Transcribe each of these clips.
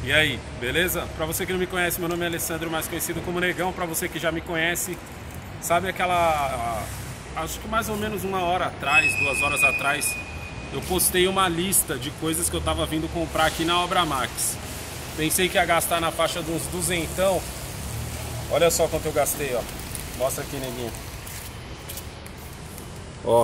E aí, beleza? Pra você que não me conhece, meu nome é Alessandro, mais conhecido como Negão. Pra você que já me conhece, sabe aquela... acho que mais ou menos 1 hora atrás, 2 horas atrás, eu postei uma lista de coisas que eu tava vindo comprar aqui na Obra Max. Pensei que ia gastar na faixa de uns 200. Olha só quanto eu gastei, ó. Mostra aqui, neguinho. Ó.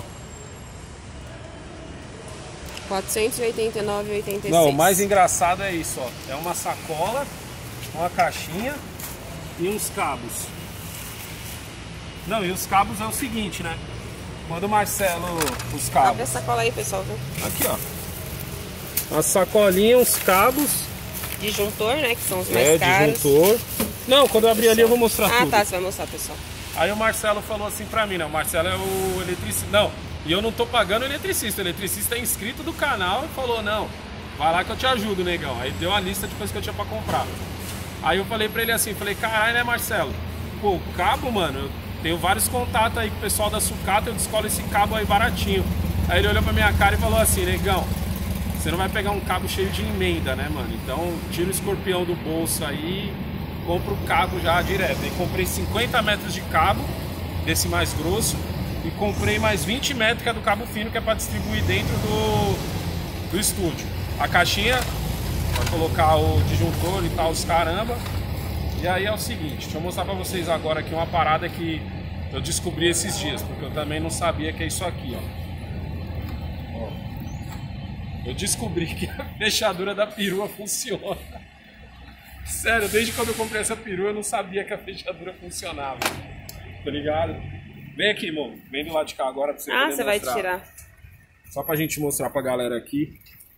489,86. Não, o mais engraçado é isso, ó. É uma sacola, uma caixinha e uns cabos. Não, e os cabos é o seguinte, né? Quando o Marcelo... Os cabos... Abre a sacola aí, pessoal, viu? Aqui, ó. Uma sacolinha, uns cabos. Disjuntor, né? Que são os mais caros. Disjuntor. Não, quando eu abrir ali eu vou mostrar tudo. Ah, tá. Você vai mostrar, pessoal. Aí o Marcelo falou assim pra mim, né? O Marcelo é o eletricista. Não, e eu não tô pagando o eletricista. O eletricista é inscrito do canal e falou, não, vai lá que eu te ajudo, negão. Aí deu uma lista de coisas que eu tinha pra comprar. Aí eu falei pra ele assim, falei, caralho, né, Marcelo? Pô, o cabo, mano, eu tenho vários contatos aí com o pessoal da sucata, eu descolo esse cabo aí baratinho. Aí ele olhou pra minha cara e falou assim, negão, você não vai pegar um cabo cheio de emenda, né, mano? Então tira o escorpião do bolso aí, compra o cabo já direto. Aí comprei 50 metros de cabo, desse mais grosso, e comprei mais 20 metros que é do cabo fino, que é pra distribuir dentro do estúdio. A caixinha, pra colocar o disjuntor e tal, os caramba. E aí é o seguinte, deixa eu mostrar pra vocês agora aqui uma parada que eu descobri esses dias, porque eu também não sabia que é isso aqui, ó. Eu descobri que a fechadura da perua funciona. Sério, desde quando eu comprei essa perua eu não sabia que a fechadura funcionava. Tá ligado? Vem aqui, irmão. Vem do lado de cá agora pra você poder você vai mostrar. tirar. Só pra gente mostrar pra galera aqui.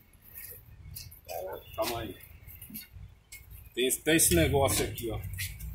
Calma aí. Tem esse negócio aqui, ó.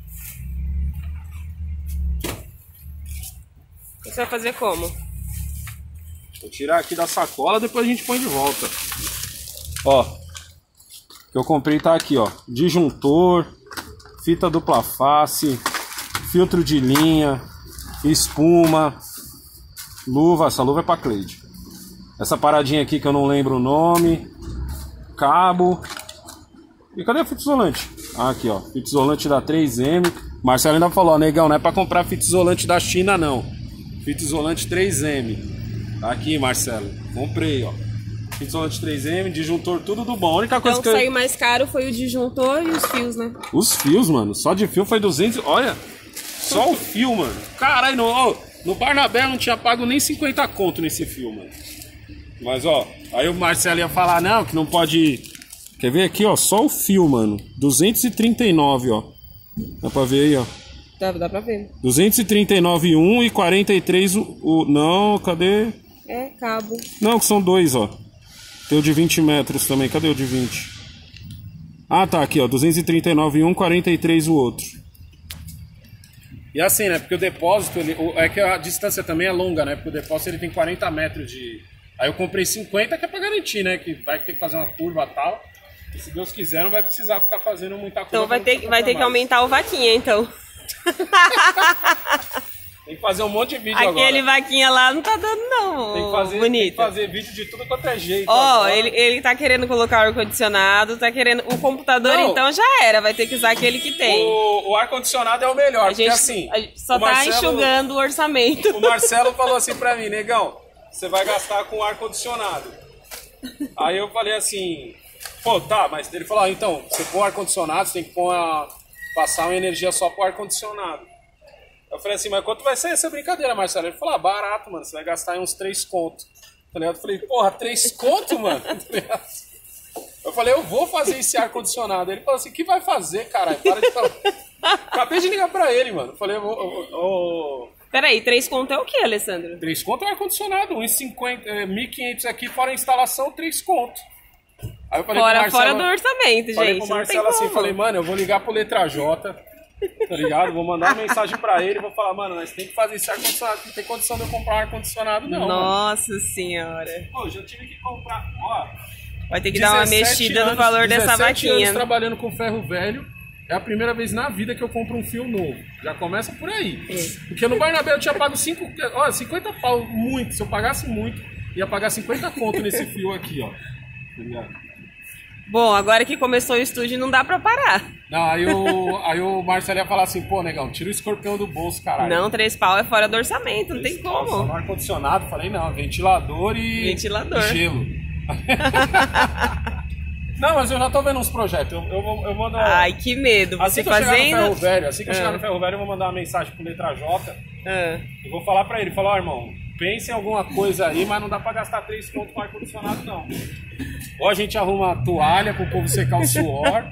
Você vai fazer como? Vou tirar aqui da sacola, depois a gente põe de volta. Ó. Que eu comprei tá aqui, ó. Disjuntor, fita dupla face, filtro de linha, espuma, luva. Essa luva é pra Cleide. Essa paradinha aqui que eu não lembro o nome. Cabo. E cadê a fita isolante? Ah, aqui, ó. Fita isolante da 3M. Marcelo ainda falou, ó, negão, não é pra comprar fita isolante da China, não. Fita isolante 3M. Tá aqui, Marcelo. Comprei, ó. Fita isolante 3M, disjuntor, tudo do bom. A única coisa Então que saiu mais caro foi o disjuntor e os fios, né? Os fios, mano. Só de fio foi 200... Olha. Só o fio, mano. Caralho, no Barnabé eu não tinha pago nem 50 conto nesse fio, mano. Mas, ó. Aí o Marcelo ia falar, não, que não pode... Quer ver aqui, ó? Só o fio, mano. 239, ó. Dá pra ver aí, ó. Dá pra ver. 239,1 e 43 o... Não, cadê? É, cabo. Não, que são dois, ó. Tem o de 20 metros também. Cadê o de 20? Ah, tá aqui, ó. 239,1, 43 o outro. E assim, né? Porque o depósito, é que a distância também é longa, né? Porque o depósito ele tem 40 metros de... Aí eu comprei 50, que é pra garantir, né? Que vai ter que fazer uma curva e tal. E se Deus quiser, não vai precisar ficar fazendo muita curva. Então vai ter que aumentar o vaquinha, então. Tem que fazer um monte de vídeo agora. Aquele vaquinha lá não tá dando, não. Tem que fazer, bonito. Tem que fazer vídeo de tudo quanto é jeito. Ó, ele tá querendo colocar o ar-condicionado, tá querendo... O computador, não, então, já era. Vai ter que usar aquele que tem. O ar-condicionado é o melhor, porque assim... A gente só tá enxugando o orçamento. O Marcelo falou assim pra mim, negão, você vai gastar com ar-condicionado. Aí eu falei assim... Pô, tá, mas ele falou, então, você põe ar-condicionado, você tem que passar uma energia só pro ar-condicionado. Eu falei assim, mas quanto vai ser essa brincadeira, Marcelo? Ele falou, barato, mano, você vai gastar aí uns 3 conto. Eu falei, porra, 3 conto, mano? Eu falei, eu vou fazer esse ar-condicionado. Ele falou assim, que vai fazer, caralho? Para de falar. Acabei de ligar pra ele, mano. Eu falei, eu vou... Peraí, 3 conto é o que, Alessandro? 3 conto é ar-condicionado, 1.500 aqui, fora a instalação, 3 conto. Aí eu falei fora do orçamento, gente. Falei pro Marcelo assim, falei, mano, eu vou ligar pro Letra J, tá ligado? Vou mandar uma mensagem pra ele, vou falar, mano, nós tem que fazer esse ar-condicionado, não tem condição de eu comprar um ar-condicionado, não. Nossa senhora. Pô, já tive que comprar, ó. Vai ter que dar uma mexida no valor dessa vaquinha. 17 anos trabalhando com ferro velho, é a primeira vez na vida que eu compro um fio novo. Já começa por aí. Porque no Barnabé eu tinha pago 50 pau, muito. Se eu pagasse muito, ia pagar 50 conto nesse fio aqui, ó. Tá ligado? Bom, agora que começou o estúdio, não dá pra parar. Não, aí o Marcelo ia falar assim, pô, negão, tira o escorpião do bolso, caralho. Não, 3 pau é fora do orçamento, não tem como. Só no ar-condicionado, falei, não, ventilador e gelo. Não, mas eu já tô vendo uns projetos. Eu vou mandar. Ai, que medo. Você fazendo. Assim que eu chegar no Ferro Velho, eu vou mandar uma mensagem pro Letra J. Eu vou falar pra ele, falar, ó, irmão, pense em alguma coisa aí, mas não dá pra gastar 3 contos com ar-condicionado, não. Ou a gente arruma uma toalha pro povo secar o suor.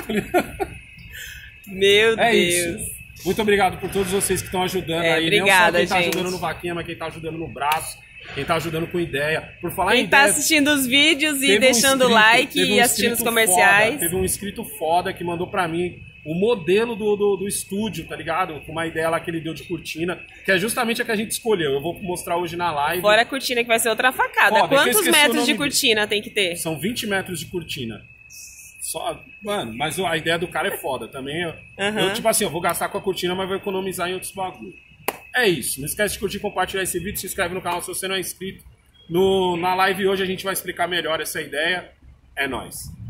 Meu Deus. Isso. Muito obrigado por todos vocês que estão ajudando aí. Obrigada, não só quem tá gente. ajudando no vaquinha, mas quem tá ajudando no braço, quem tá ajudando com ideia. Por falar Quem em tá ideia, assistindo os vídeos e deixando like e assistindo os comerciais. Teve um inscrito foda que mandou pra mim o modelo do estúdio, tá ligado? Com uma ideia lá que ele deu de cortina, que é justamente a que a gente escolheu. Eu vou mostrar hoje na live. Fora a cortina, que vai ser outra facada. Foda, Quantos metros de cortina tem que ter? São 20 metros de cortina. Só, mano, mas a ideia do cara é foda também. Eu, tipo assim, eu vou gastar com a cortina, mas vou economizar em outros bagulho. É isso. Não esquece de curtir e compartilhar esse vídeo. Se inscreve no canal se você não é inscrito. Na live hoje a gente vai explicar melhor essa ideia. É nóis.